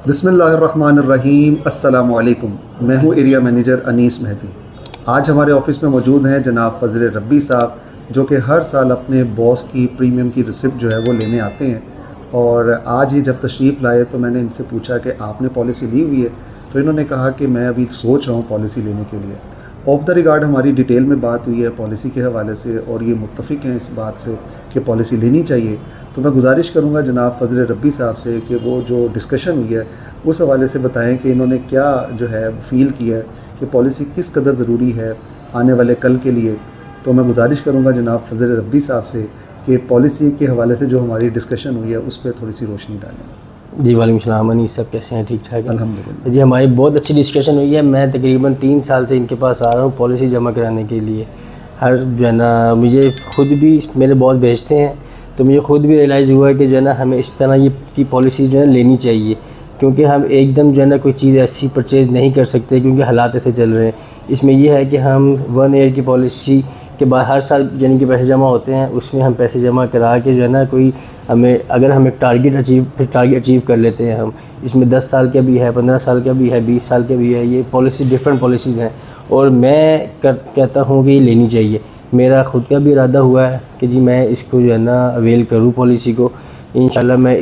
बिस्मिल्लाहिर्रहमानिर्रहीम। अस्सलामुअलैकुम। मैं हूँ एरिया मैनेजर अनीस मेहदी। आज हमारे ऑफ़िस में मौजूद हैं जनाब फ़ज़ल रब्बी साहब, जो कि हर साल अपने बॉस की प्रीमियम की रिसिप्ट जो है वो लेने आते हैं। और आज ये जब तशरीफ़ लाए तो मैंने इनसे पूछा कि आपने पॉलिसी ली हुई है, तो इन्होंने कहा कि मैं अभी सोच रहा हूँ पॉलिसी लेने के लिए। ऑफ द रिकॉर्ड हमारी डिटेल में बात हुई है पॉलिसी के हवाले से, और ये मुत्तफ़िक़ हैं इस बात से कि पॉलिसी लेनी चाहिए। तो मैं गुजारिश करूँगा जनाब फ़ज़ल रब्बी साहब से कि वो जो डिस्कशन हुई है उस हवाले से बताएं कि इन्होंने क्या जो है फ़ील किया है कि पॉलिसी किस कदर ज़रूरी है आने वाले कल के लिए। तो मैं गुजारिश करूँगा जनाब फ़ज़ल रब्बी साहब से कि पॉलिसी के हवाले से जो हमारी डिस्कशन हुई है उस पर थोड़ी सी रोशनी डालें। जी वालेकुम सलाम। अनीस सब कैसे हैं? ठीक ठाक है अल्हम्दुलिल्लाह। जी, हमारी बहुत अच्छी डिस्कशन हुई है। मैं तकरीबन 3 साल से इनके पास आ रहा हूँ पॉलिसी जमा कराने के लिए। हर जो है ना मुझे खुद भी मेरे बॉस भेजते हैं, तो मुझे खुद भी रियलाइज़ हुआ है कि जो है ना हमें इस तरह ये की पॉलिसी जो है लेनी चाहिए, क्योंकि हम एकदम जो है ना कोई चीज़ ऐसी परचेज़ नहीं कर सकते क्योंकि हालात ऐसे चल रहे हैं। इसमें यह है कि हम 1 ईयर की पॉलिसी के बाद हर साल यानी कि पैसे जमा होते हैं, उसमें हम पैसे जमा करा के जो है ना कोई हमें अगर हम एक टारगेट अचीव कर लेते हैं हम। इसमें 10 साल का भी है, 15 साल का भी है, 20 साल का भी है। ये पॉलिसी डिफरेंट पॉलिसीज़ हैं और मैं कहता हूँ कि ये लेनी चाहिए। मेरा ख़ुद का भी इरादा हुआ है कि जी मैं इसको जो है ना अवेल करूँ पॉलिसी को। इंशाल्लाह मैं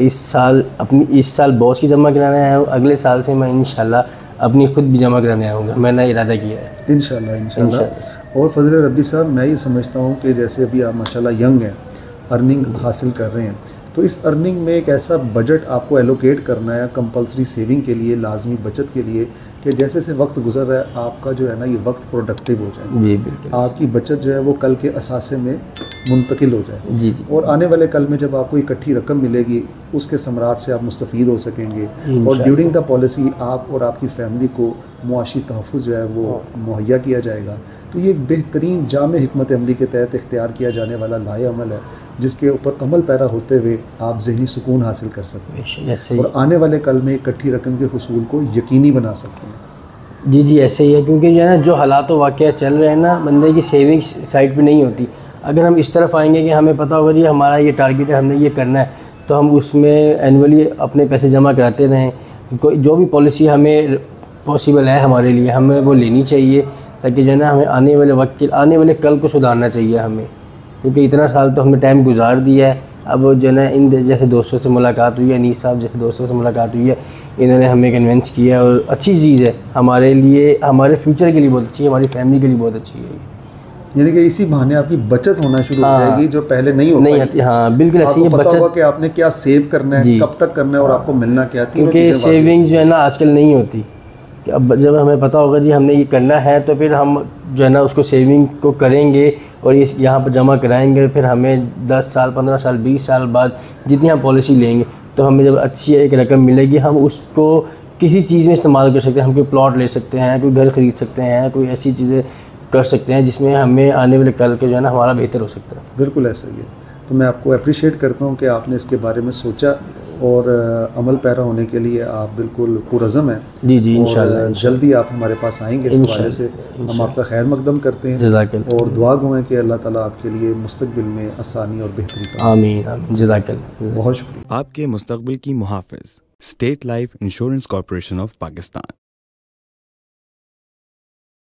इस साल बॉस की जमा कराने आया हूँ, अगले साल से मैं इंशाल्लाह अपनी खुद भी जमा कराने आऊँगा। मैंने इरादा किया है इंशाल्लाह। और फ़ज़ल रब्बी साहब, मैं ये समझता हूँ कि जैसे अभी आप माशाल्लाह यंग हैं, अर्निंग हासिल कर रहे हैं, तो इस अर्निंग में एक ऐसा बजट आपको एलोकेट करना है कंपलसरी सेविंग के लिए, लाजमी बचत के लिए, कि जैसे से वक्त गुजर रहा है आपका जो है ना ये वक्त प्रोडक्टिव हो जाए। जी बिल्कुल। आपकी बचत जो है वो कल के असासे में मुंतकिल हो जाए। जी जी। और आने वाले कल में जब आपको इकट्ठी रकम मिलेगी उसके समरात से आप मुस्तफ़ीद हो सकेंगे, और ड्यूरिंग द पॉलिसी आप और आपकी फ़ैमिली को मुआशी तहफ़्फ़ुज़ जो है वो मुहैया किया जाएगा। तो ये एक बेहतरीन जामे हिकमत अमली के तहत इख्तियार किया जाने वाला लाए अमल है, जिसके ऊपर अमल पैरा होते हुए आप ज़हनी सुकून हासिल कर सकते हैं और आने वाले कल में इकट्ठी रकम के हुसूल को यकीनी बना सकते हैं। जी जी, ऐसे ही है, क्योंकि जो है ना जो हालात वाक़या चल रहे हैं ना, बंदे की सेविंग्स साइड पे नहीं होती। अगर हम इस तरफ आएंगे कि हमें पता होगा जी हमारा ये टारगेट है, हमने ये करना है, तो हम उसमें एनुअली अपने पैसे जमा कराते रहें। कोई जो भी पॉलिसी हमें पॉसिबल है हमारे लिए, हमें वो लेनी चाहिए, ताकि जो है ना हमें आने वाले कल को सुधारना चाहिए हमें। क्योंकि इतना साल तो हमने टाइम गुजार दिया है। अब जो है ना इन जैसे दोस्तों से मुलाकात हुई है, अनीस साहब जैसे दोस्तों से मुलाकात हुई है, इन्होंने हमें कन्विंस किया और अच्छी चीज़ है हमारे लिए, हमारे फ्यूचर के लिए बहुत अच्छी है, हमारी फैमिली के लिए बहुत अच्छी है। यानी कि इसी बहाने आपकी बचत होना शुरू हो जाएगी, जो पहले नहीं आती। हाँ बिल्कुल ऐसी है। पता होगा कि आपने क्या सेव करना है, कब तक करना है और आपको मिलना क्या। क्योंकि सेविंग जो है ना आजकल नहीं होती, कि अब जब हमें पता होगा जी हमने ये करना है, तो फिर हम जो है ना उसको सेविंग को करेंगे और ये यहाँ पर जमा कराएंगे। फिर हमें 10 साल, 15 साल, 20 साल बाद जितनी हम पॉलिसी लेंगे, तो हमें जब अच्छी एक रकम मिलेगी, हम उसको किसी चीज़ में इस्तेमाल कर सकते हैं। हम कोई प्लॉट ले सकते हैं, कोई घर ख़रीद सकते हैं, कोई ऐसी चीज़ें कर सकते हैं जिसमें हमें आने वाले कल के जो है ना हमारा बेहतर हो सकता है। बिल्कुल ऐसा ही है। तो मैं आपको अप्रिशिएट करता हूँ कि आपने इसके बारे में सोचा और अमल पैरा होने के लिए आप बिल्कुल पुरज़म हैं। जी जी, इंशाल्लाह जल्दी आप हमारे पास आएंगे। इस हवाले से हम आपका खैर मकदम करते हैं और दुआ गो हैं कि अल्लाह ताला आपके लिए मुस्तक़बिल में आसानी और बेहतरी करे। आमीन आमीन। जज़ाकल्लाह। बहुत शुक्रिया। आपके मुस्तक़बिल की मुहाफ़िज़, state life insurance corporation of Pakistan.